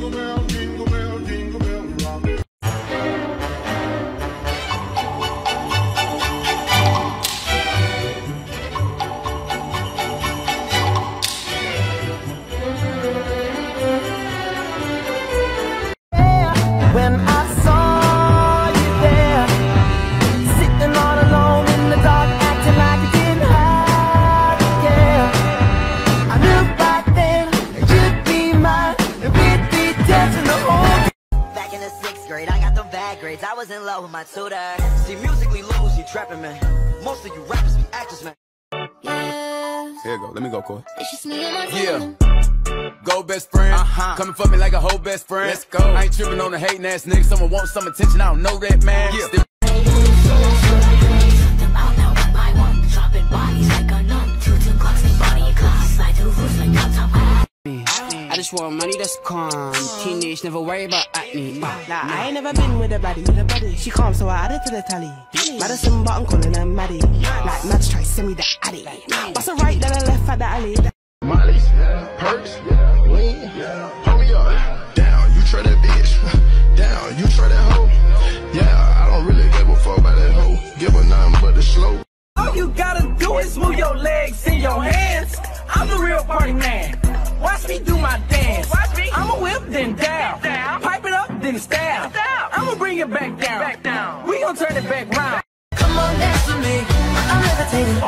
jingle bell, jingle bell rock. When I saw you there, sitting all alone in the dark, acting like you didn't have to care. I knew back then you'd be mine, and we'd be dancing the whole. Back in the 6th grade, I got them bad grades. I was in love with my tutor. See, musically lose, you trapping, man. Most of you rappers be actors, man. Yeah. Here you go. Let me go, Corey. It's just me and my Yeah. Go best friend. Coming for me like a whole best friend. Let's go. I ain't tripping on the hating ass nigga. Someone wants some attention. I don't know that, man. Yeah. I just want money that's calm. Teenage, never worry about acne. Nah, I ain't never been with a baddie. She calm, so I added to the tally. Madison, but I'm calling her Maddie. Like Mads try to send me the addy. What's a right, then I left at the alley. Molly's, perks, lean, pull me up, down, you try that bitch, down, you try that hoe, yeah, I don't really give a fuck about that hoe, give her nothing but the slow. All you gotta do is move your legs and your hands. I'm the real party man. Watch me do my dance. I'ma whip, then down. Pipe it up, then stab. I'ma bring it back down. We gon' turn it back round. Come on, dance with me. I'm levitating.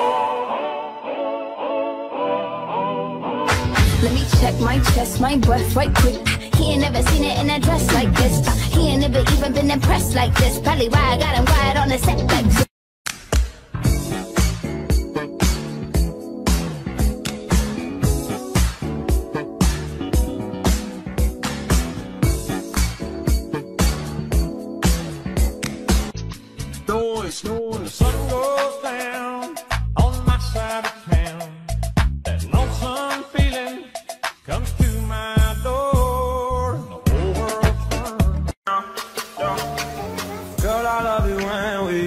Let me check my chest, my breath right quick. He ain't never seen it in a dress like this. He ain't never even been impressed like this. Probably why I got him quiet on the set like this. The sun goes down on my side of town. That lonesome feeling comes to my door. The whole world turns. Girl, I love it when we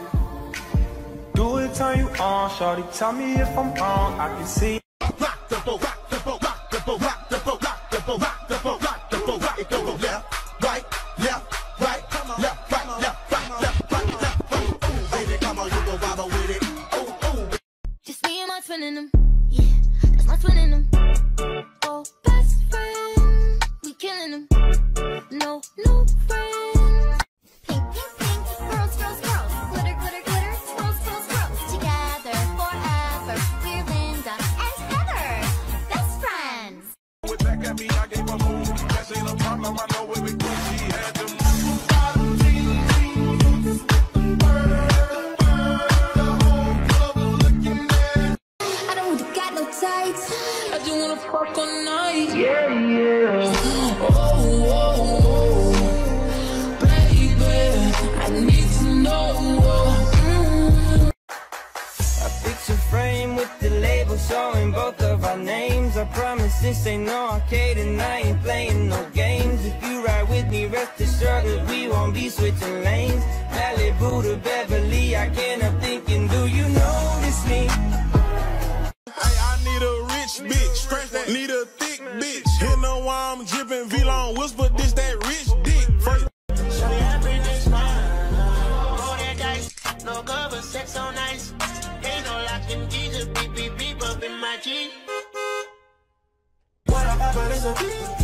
do it, turn you on. Shorty, tell me if I'm wrong. I can see. Rock the boat, rock the boat, rock the boat, rock the boat, rock the boat, rock the boat, rock the boat, rock the boat. Left, right, left, right, left, right, left, right, left, right, left. Baby, come on, you go wobble with it. Just me and my twin in them. Yeah, that's my twin in them. Oh, best friend. We killing them. No friends. Pink, pink, pink. Girls, girls, girls. Glitter, glitter, glitter. Swirls, swirls, swirls. Together forever. We're Linda and Heather. Best friends. With back at me, I gave a move. That ain't a problem, I know where we go. She had them. I just wanna fuck all night. Yeah. Oh, baby, I need to know. A picture frame with the label showing both of our names. I promise this ain't no arcade and I ain't playing no games. If you ride with me, rest assured that we won't be switching lanes. Malibu to Beverly, I can't help thinking, do you notice me? Need a rich bitch, need a thick bitch. You know why I'm dripping V-Long whisper, this that rich dick. First. Everything's fine. Roll that dice, no cover, sex so nice. Ain't no locking keys, beep, beep, beep up in my Jeep. What up, but it's a